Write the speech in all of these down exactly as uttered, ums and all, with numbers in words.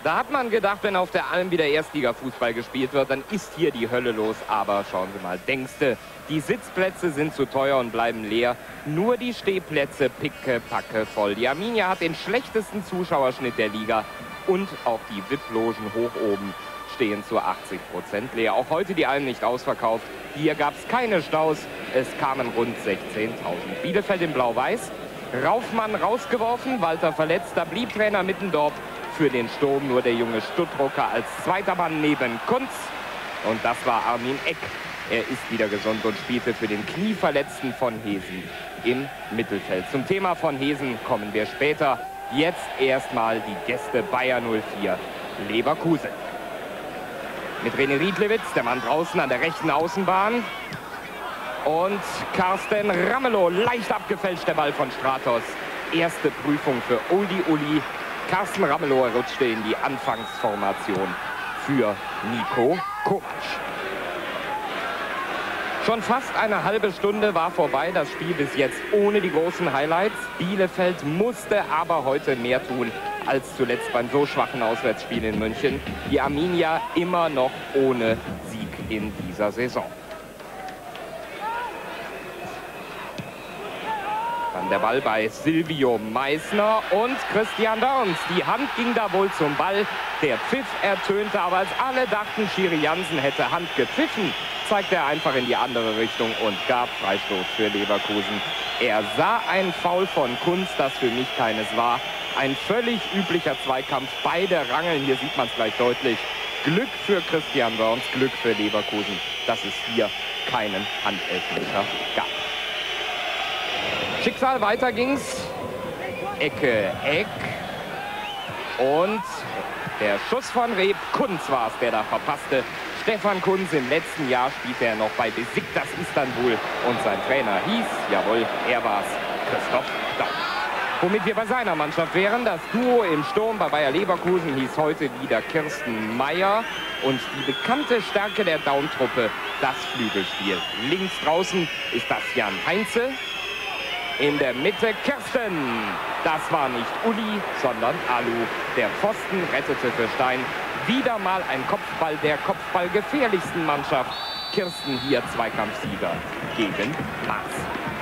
Da hat man gedacht, wenn auf der Alm wieder Erstliga-Fußball gespielt wird, dann ist hier die Hölle los. Aber schauen Sie mal, denkste, die Sitzplätze sind zu teuer und bleiben leer. Nur die Stehplätze picke, packe voll. Die Arminia hat den schlechtesten Zuschauerschnitt der Liga. Und auch die V I P-Logen hoch oben stehen zu achtzig Prozent leer. Auch heute die Alm nicht ausverkauft. Hier gab es keine Staus. Es kamen rund sechzehntausend. Bielefeld in Blau-Weiß. Raufmann rausgeworfen, Walter verletzt. Da blieb Trainer Mittendorf. Für den Sturm nur der junge Stuttrucker als zweiter Mann neben Kunz. Und das war Armin Eck. Er ist wieder gesund und spielte für den Knieverletzten von Hesen im Mittelfeld. Zum Thema von Hesen kommen wir später. Jetzt erstmal die Gäste Bayer null vier Leverkusen. Mit René Riedlewitz, der Mann draußen an der rechten Außenbahn. Und Carsten Ramelow, leicht abgefälscht der Ball von Stratos. Erste Prüfung für Uli Uli. Carsten Ramelow rutschte in die Anfangsformation für Nico Kovac. Schon fast eine halbe Stunde war vorbei, das Spiel bis jetzt ohne die großen Highlights. Bielefeld musste aber heute mehr tun als zuletzt beim so schwachen Auswärtsspiel in München. Die Arminia immer noch ohne Sieg in dieser Saison. Dann der Ball bei Silvio Meissner und Christian Dörns. Die Hand ging da wohl zum Ball. Der Pfiff ertönte, aber als alle dachten, Schiri Jansen hätte Hand gepfiffen, zeigte er einfach in die andere Richtung und gab Freistoß für Leverkusen. Er sah ein Foul von Kunz, das für mich keines war. Ein völlig üblicher Zweikampf. Beide rangeln, hier sieht man es gleich deutlich. Glück für Christian Dörns, Glück für Leverkusen, dass es hier keinen Handelfmeter gab. Schicksal, weiter ging's. Ecke, Eck. Und der Schuss von Reb. Kunz war es, der da verpasste. Stefan Kunz, im letzten Jahr spielte er noch bei Besiktas Istanbul. Und sein Trainer hieß, jawohl, er war's, Christoph Daum. Womit wir bei seiner Mannschaft wären, das Duo im Sturm bei Bayer Leverkusen hieß heute wieder Kirsten Meyer. Und die bekannte Stärke der Daum-Truppe, das Flügelspiel. Links draußen ist das Jan Heinze. In der Mitte Kirsten. Das war nicht Uli, sondern Alu. Der Pfosten rettete für Stein. Wieder mal ein Kopfball der kopfballgefährlichsten Mannschaft. Kirsten hier Zweikampfsieger gegen Maas.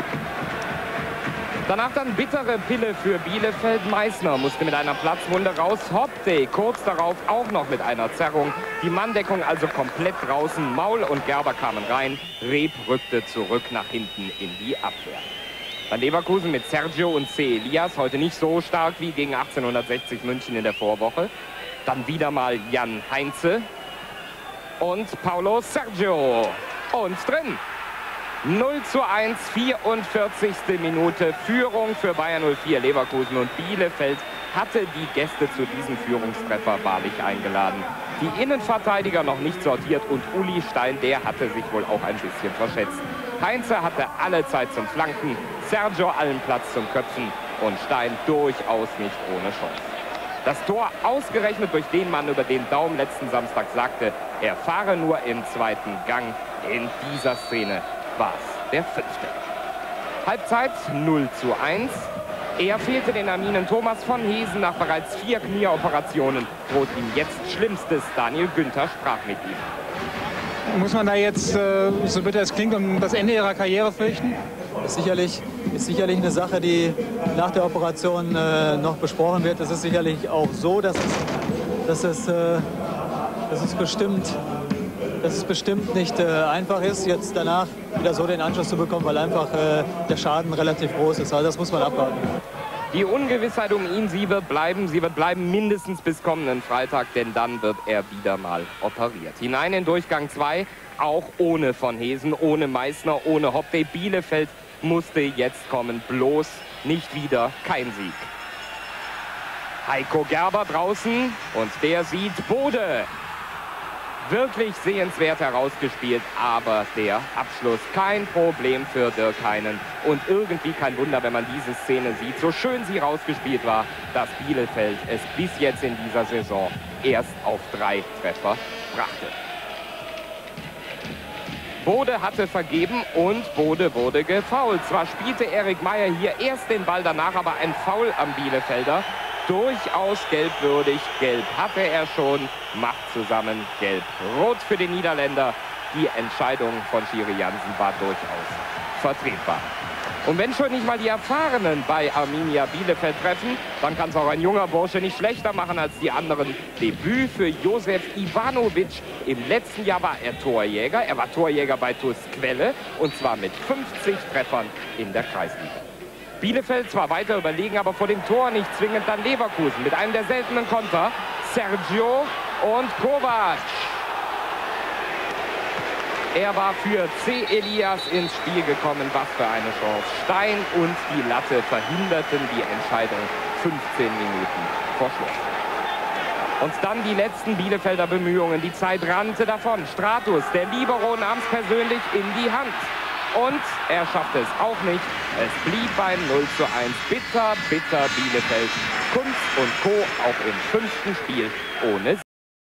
Danach dann bittere Pille für Bielefeld. Meissner musste mit einer Platzwunde raus. Hopday kurz darauf auch noch mit einer Zerrung. Die Manndeckung also komplett draußen. Maul und Gerber kamen rein. Reb rückte zurück nach hinten in die Abwehr. Dann Leverkusen mit Sergio und C. Elias, heute nicht so stark wie gegen achtzehnhundertsechzig München in der Vorwoche. Dann wieder mal Jan Heinze und Paulo Sergio. Und drin. null zu eins, vierundvierzigste Minute. Führung für Bayer null vier Leverkusen. Und Bielefeld hatte die Gäste zu diesem Führungstreffer wahrlich eingeladen. Die Innenverteidiger noch nicht sortiert und Uli Stein, der hatte sich wohl auch ein bisschen verschätzt. Heinze hatte alle Zeit zum Flanken, Sergio allen Platz zum Köpfen und Stein durchaus nicht ohne Chance. Das Tor ausgerechnet durch den Mann, über den Daum letzten Samstag sagte, er fahre nur im zweiten Gang. In dieser Szene war es der fünfte. Halbzeit null zu eins. Er fehlte den Arminen Thomas von Hesen nach bereits vier Knieoperationen. Droht ihm jetzt Schlimmstes. Daniel Günther sprach mit ihm. Muss man da jetzt, äh, so bitter es klingt, um das Ende ihrer Karriere fürchten? Ist sicherlich, ist sicherlich eine Sache, die nach der Operation äh, noch besprochen wird. Es ist sicherlich auch so, dass es, dass es, äh, dass es, bestimmt, dass es bestimmt nicht äh, einfach ist, jetzt danach wieder so den Anschluss zu bekommen, weil einfach äh, der Schaden relativ groß ist. Also das muss man abwarten. Die Ungewissheit um ihn, sie wird bleiben. Sie wird bleiben mindestens bis kommenden Freitag, denn dann wird er wieder mal operiert. Hinein in Durchgang zwei, auch ohne von Hesen, ohne Meissner, ohne Hopday. Bielefeld musste jetzt kommen, bloß nicht wieder kein Sieg. Heiko Gerber draußen und der sieht Bode. Wirklich sehenswert herausgespielt, aber der Abschluss kein Problem für Dirk Heinen. Und irgendwie kein Wunder, wenn man diese Szene sieht, so schön sie rausgespielt war, dass Bielefeld es bis jetzt in dieser Saison erst auf drei Treffer brachte. Bode hatte vergeben und Bode wurde gefoult. Zwar spielte Erik Meyer hier erst den Ball, danach aber ein Foul am Bielefelder. durchaus gelbwürdig. Gelb hatte er schon, macht zusammen gelb-rot für den Niederländer. Die Entscheidung von Schiri Jansen war durchaus vertretbar. Und wenn schon nicht mal die Erfahrenen bei Arminia Bielefeld treffen, dann kann es auch ein junger Bursche nicht schlechter machen als die anderen. Debüt für Josef Ivanovic. Im letzten Jahr war er Torjäger. Er war Torjäger bei TuS Quelle und zwar mit fünfzig Treffern in der Kreisliga. Bielefeld zwar weiter überlegen, aber vor dem Tor nicht zwingend dann Leverkusen mit einem der seltenen Konter. Sergio und Kovac. Er war für C. Elias ins Spiel gekommen. Was für eine Chance. Stein und die Latte verhinderten die Entscheidung fünfzehn Minuten vor Schluss. Und dann die letzten Bielefelder Bemühungen. Die Zeit rannte davon. Stratus, der Libero, nahm es persönlich in die Hand. Und er schaffte es auch nicht. Es blieb beim null zu eins. Bitter, bitter Bielefeld. Kunz und Co. auch im fünften Spiel ohne Sieg.